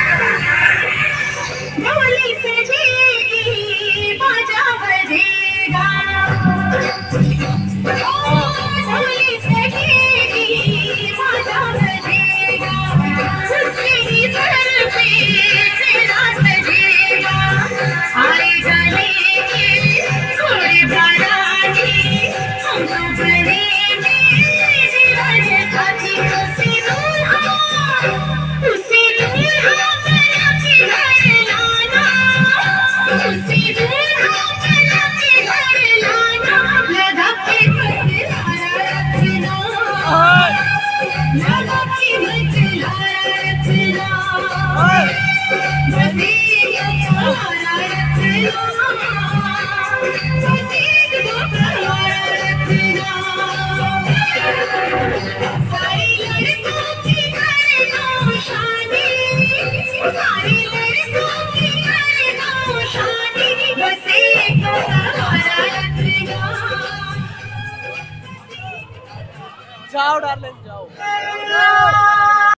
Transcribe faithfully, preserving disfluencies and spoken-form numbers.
ढोली सजेगी बाजा बजेगा, ढोली सजेगी बाजा बजेगा, उसके ही सर पे सेना सजेगा, आएगा लेके घोड़े बाराती, हम तो बनेंगे जीवन साथी, उसी दूल्हा उसी दूल्हा बना के घर लाना, उसी दूल्हा बना के घर लाना, लगा के बतलाना रखना, लगा के बतलाना रखना, बस एक बतलाना रखना, बस एक बतलाना रखना, सारी लड़कों की करना शादी, सारी लड़कों की करना शादी, बस एक बतलाना रखना। जाओ डार्लिंग जाओ।